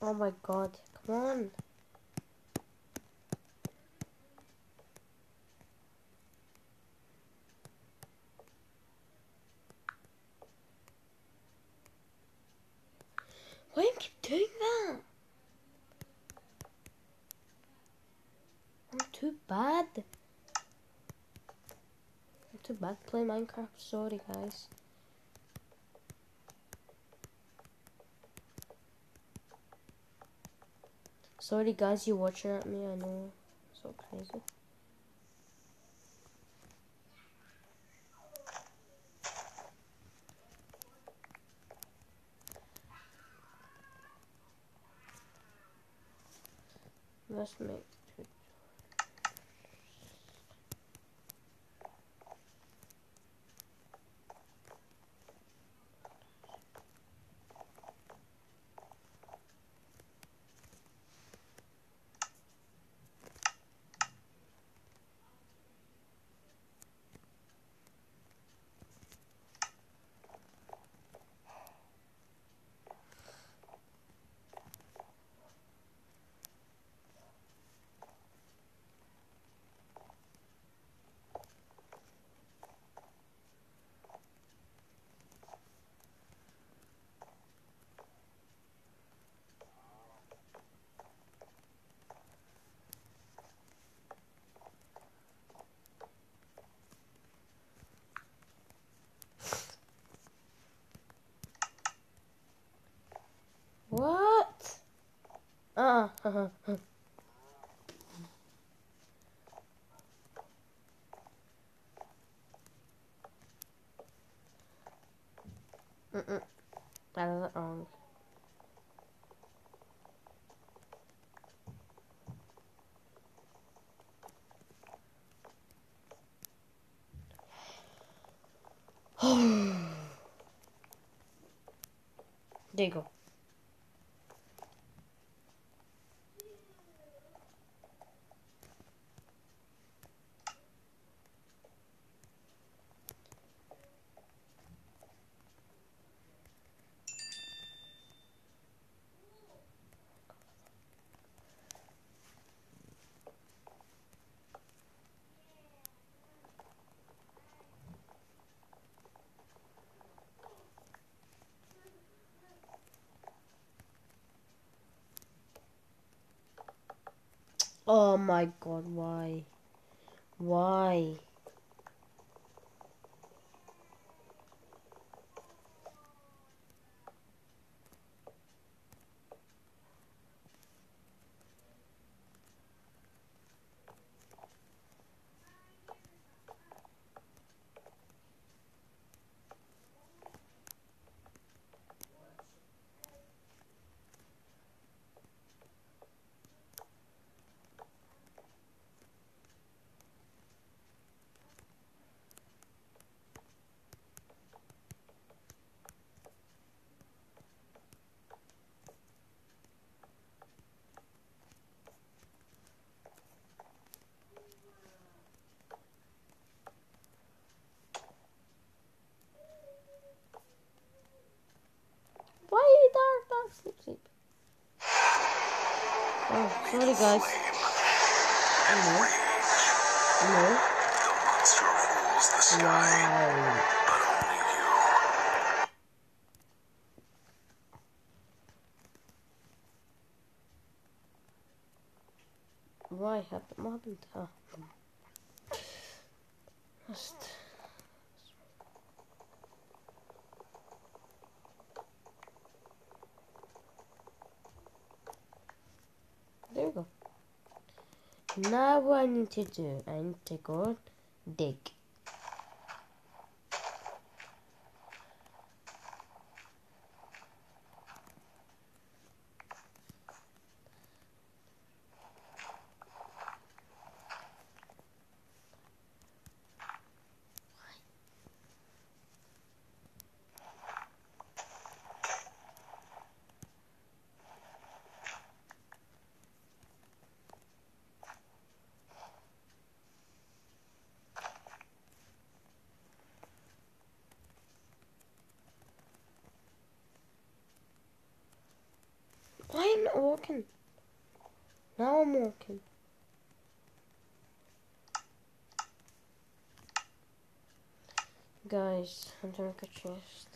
Oh my god, come on. Why do you keep doing that? I'm too bad. I'm too bad playing Minecraft. Sorry, guys. Sorry, guys, you watching at me. I know. So crazy. Let's make two. What? I did it wrong. There you go. Oh my god, why? Why? Why dark sleep? Oh, sorry guys. No. The monster rules the sky, but only you. Why happened? What happened? Oh. Just. There we go. Now what I need to do, I need to go dig. walking. Now I'm walking. Guys, I'm trying to make a chest.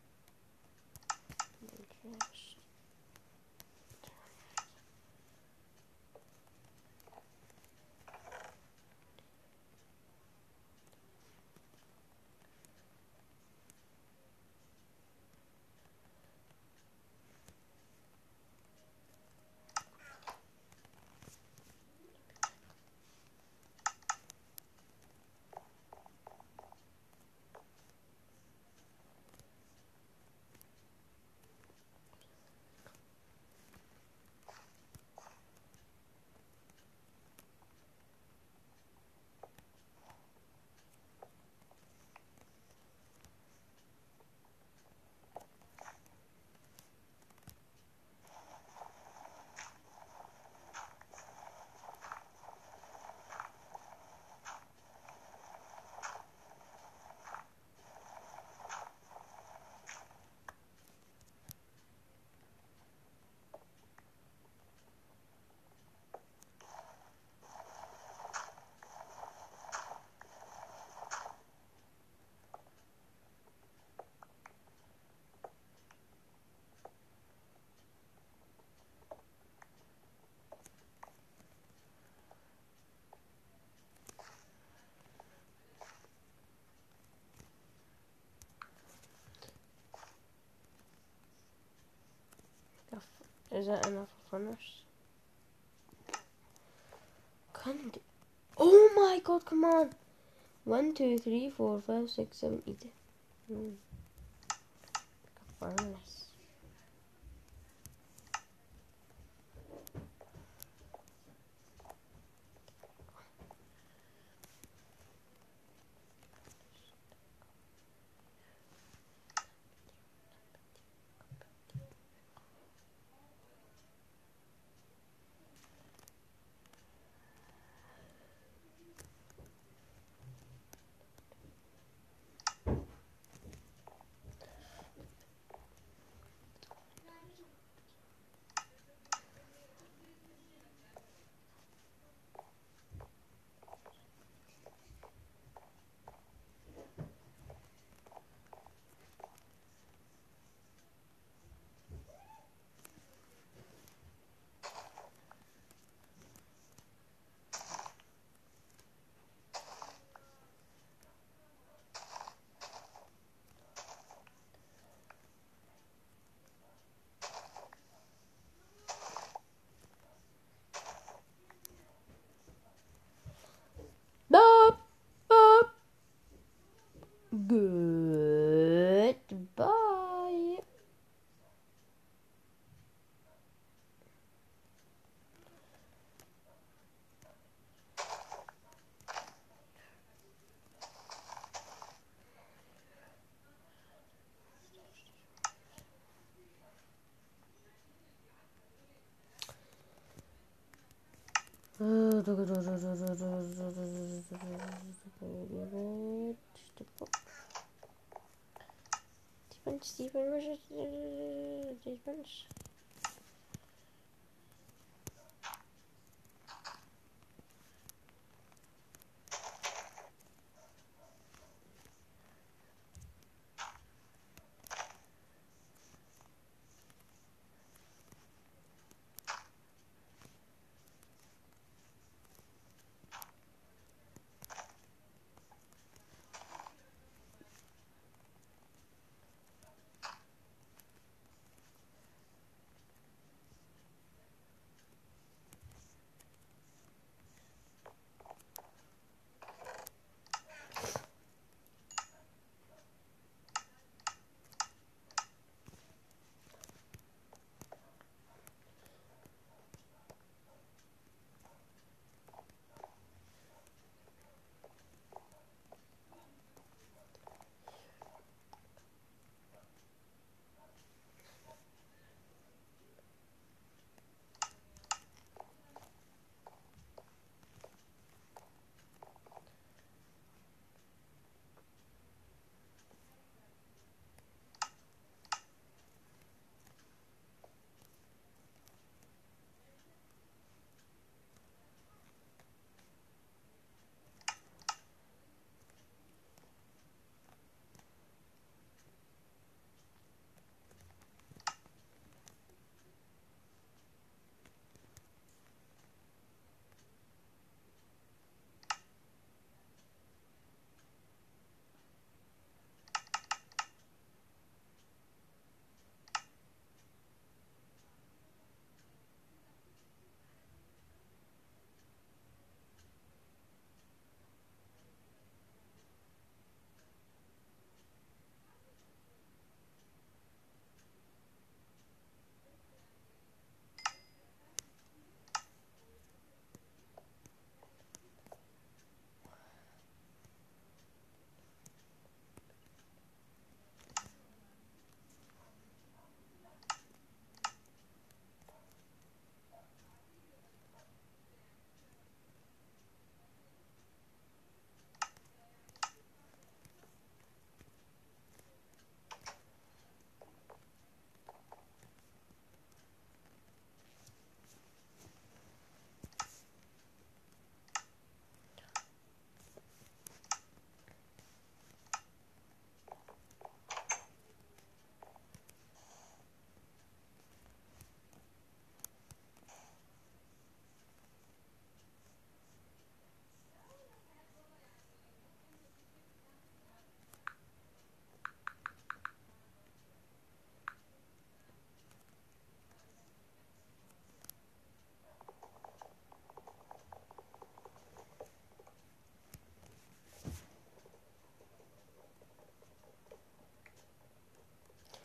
Is that enough for runners? Oh my god, come on! 1, 2, 3, 4, 5, 6, 7, 8. Furnace. Boop, boop. Goodbye. Stephen, where's Stephen?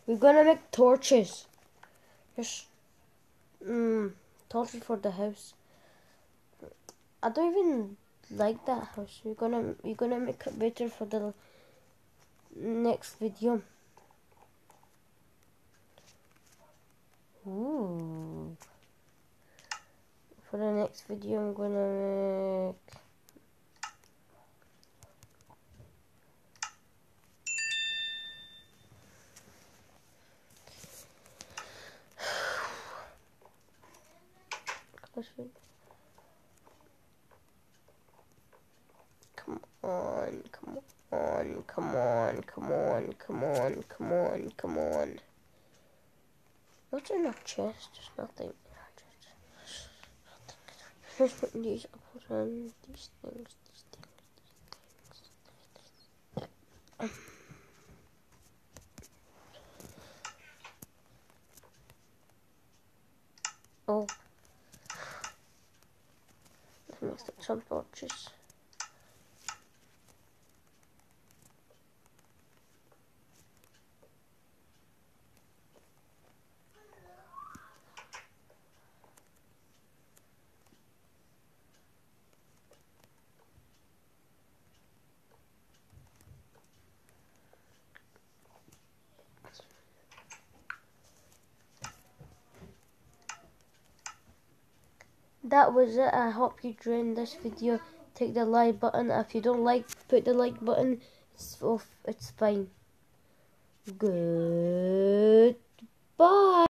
We're gonna make torches. Just torches for the house. I don't even like that house. We're gonna make it better for the next video. Ooh. For the next video, I'm gonna make. Come on, come on, come on, come on, come on, come on, come on. What's in our chest? There's nothing. Just putting these apples on these things. Oh, let's make some torches. That was it. I hope you enjoyed this video. Take the like button. If you don't like, put the like button. It's off. It's fine. Goodbye.